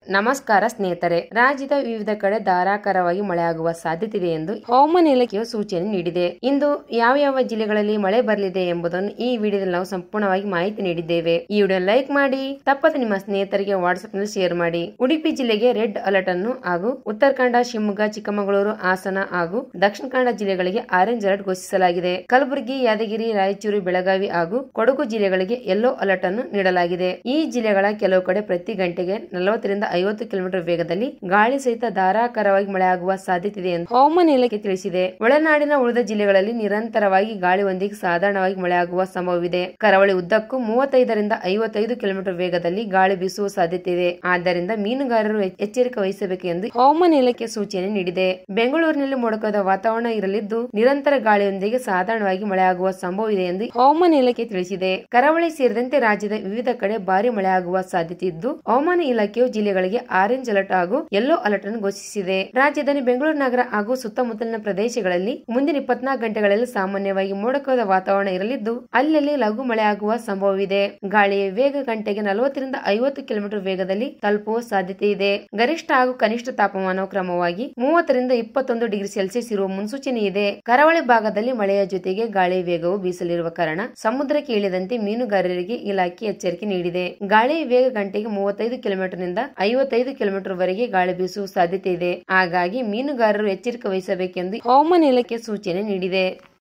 ನಮಸ್ಕಾರ ಸ್ನೇಹಿತರೆ, ರಾಜ್ಯದ ವಿವಿಧ ಕಡೆ ಧಾರಾಕಾರವಾಗಿ ಮಳೆಯಾಗುವ ಸಾಧ್ಯತೆ ಇದೆ ಎಂದು ಹವಾಮಾನ ಇಲಾಖೆಯು ಸೂಚನೆ ನೀಡಿದೆ. ಇಂದು ಯಾವ ಜಿಲ್ಲೆಗಳಲ್ಲಿ ಮಳೆ ಬರಲಿದೆ ಎಂಬುದನ್ನು ಈ ವಿಡಿಯೋದಲ್ಲಿ ನಾವು ಸಂಪೂರ್ಣವಾಗಿ ಮಾಹಿತಿ ನೀಡಿದ್ದೇವೆ. ಈ ವಿಡಿಯೋ ಲೈಕ್ ಮಾಡಿ, ತಪ್ಪದೆ ನಿಮ್ಮ ಸ್ನೇಹಿತರಿಗೆ ವಾಟ್ಸ್ಆಪ್ ನಲ್ಲಿ ಶೇರ್ ಮಾಡಿ. ಉಡುಪಿ ಜಿಲ್ಲೆಗೆ ರೆಡ್ ಅಲರ್ಟ್ ಅನ್ನು ಹಾಗೂ ಉತ್ತರ ಕನ್ನಡ, ಶಿವಮೊಗ್ಗ, ಚಿಕ್ಕಮಗಳೂರು, ಹಾಸನ ಹಾಗೂ ದಕ್ಷಿಣ ಕನ್ನಡ ಜಿಲ್ಲೆಗಳಿಗೆ ಆರೆಂಜ್ ಅಲರ್ಟ್ ಘೋಷಿಸಲಾಗಿದೆ. ಕಲಬುರಗಿ, ಯಾದಗಿರಿ, ರಾಯಚೂರು, ಬೆಳಗಾವಿ ಹಾಗೂ ಕೊಡಗು ಜಿಲ್ಲೆಗಳಿಗೆ ಯೆಲ್ಲೋ ಅಲರ್ಟ್ ಅನ್ನು ನೀಡಲಾಗಿದೆ. ಈ ಜಿಲ್ಲೆಗಳ ಕೆಲವು ಕಡೆ ಪ್ರತಿ ಗಂಟೆಗೆ 40 ರಿಂದ 50 ಕಿಲೋಮೀಟರ್ ವೇಗದಲ್ಲಿ ಗಾಳಿ ಸಹಿತ ಧಾರಾಕಾರವಾಗಿ ಮಳೆಯಾಗುವ ಸಾಧ್ಯತೆ ಇದೆ ಎಂದು ಹವಾಮಾನ ಇಲಾಖೆ ತಿಳಿಸಿದೆ. ಒಳನಾಡಿನ ಉಳಿದ ಜಿಲ್ಲೆಗಳಲ್ಲಿ ನಿರಂತರವಾಗಿ ಗಾಳಿಯೊಂದಿಗೆ ಸಾಧಾರಣವಾಗಿ ಮಳೆಯಾಗುವ ಸಂಭವವಿದೆ. ಕರಾವಳಿ ಉದ್ದಕ್ಕೂ 35 ರಿಂದ 55 ಕಿಲೋಮೀಟರ್ ವೇಗದಲ್ಲಿ ಗಾಳಿ ಬೀಸುವ ಸಾಧ್ಯತೆ ಇದೆ. ಆದ್ದರಿಂದ ಮೀನುಗಾರರು ಎಚ್ಚರಿಕೆ ವಹಿಸಬೇಕು ಎಂದು ಹವಾಮಾನ ಇಲಾಖೆ ಸೂಚನೆ ನೀಡಿದೆ. ಬೆಂಗಳೂರಿನಲ್ಲಿ ಮೋಡಕದ ವಾತಾವರಣ ಇರಲಿದ್ದು, ನಿರಂತರ ಗಾಳಿಯೊಂದಿಗೆ ಸಾಧಾರಣವಾಗಿ ಮಳೆಯಾಗುವ ಸಂಭವವಿದೆ ಎಂದು ಹವಾಮಾನ ಇಲಾಖೆ ತಿಳಿಸಿದೆ. ಕರಾವಳಿ ಸೇರಿದಂತೆ ರಾಜ್ಯದ ವಿವಿಧ ಕಡೆ ಭಾರಿ ಮಳೆಯಾಗುವ ಸಾಧ್ಯತೆ ಇದ್ದು, ಹವಾಮಾನ ಇಲಾಖೆಯು ಜಿಲ್ಲೆಗಳಿಗೆ ಆರೆಂಜ್ ಅಲರ್ಟ್ ಹಾಗೂ ಯೆಲ್ಲೋ ಅಲರ್ಟ್ ಅನ್ನು ಘೋಷಿಸಿದೆ. ರಾಜಧಾನಿ ಬೆಂಗಳೂರು ನಗರ ಹಾಗೂ ಸುತ್ತಮುತ್ತಲಿನ ಪ್ರದೇಶಗಳಲ್ಲಿ ಮುಂದಿನ 24 ಗಂಟೆಗಳಲ್ಲಿ ಸಾಮಾನ್ಯವಾಗಿ ಮೋಡಕದ ವಾತಾವರಣ ಇರಲಿದ್ದು, ಅಲ್ಲಲ್ಲಿ ಲಘು ಮಳೆಯಾಗುವ ಸಂಭವವಿದೆ. ಗಾಳಿಯ ವೇಗ ಗಂಟೆಗೆ 40 ರಿಂದ 50 ಕಿಲೋಮೀಟರ್ ವೇಗದಲ್ಲಿ ತಲುಪುವ ಸಾಧ್ಯತೆ ಇದೆ. ಗರಿಷ್ಠ ಹಾಗೂ ಕನಿಷ್ಠ ತಾಪಮಾನವು ಕ್ರಮವಾಗಿ 30 ರಿಂದ 21 ಡಿಗ್ರಿ ಸೆಲ್ಸಿಯಸ್ ಇರುವ ಮುನ್ಸೂಚನೆ ಇದೆ. ಕರಾವಳಿ ಭಾಗದಲ್ಲಿ ಮಳೆಯ ಜೊತೆಗೆ ಗಾಳಿಯ ವೇಗವು ಬೀಸಲಿರುವ ಕಾರಣ ಸಮುದ್ರಕ್ಕೆ ಇಳಿದಂತೆ ಮೀನುಗಾರರಿಗೆ ಇಲಾಖೆ ಎಚ್ಚರಿಕೆ ನೀಡಿದೆ. ಗಾಳಿಯ ವೇಗ ಗಂಟೆಗೆ 35 ಕಿಲೋಮೀಟರ್ ನಿಂದ 55 ಕಿಲೋಮೀಟರ್ ವರೆಗೆ ಗಾಳಿ ಬೀಸುವ ಸಾಧ್ಯತೆ ಇದೆ. ಹಾಗಾಗಿ ಮೀನುಗಾರರು ಎಚ್ಚರಿಕೆ ವಹಿಸಬೇಕೆಂದು ಹವಾಮಾನ ಇಲಾಖೆ ಸೂಚನೆ ನೀಡಿದೆ.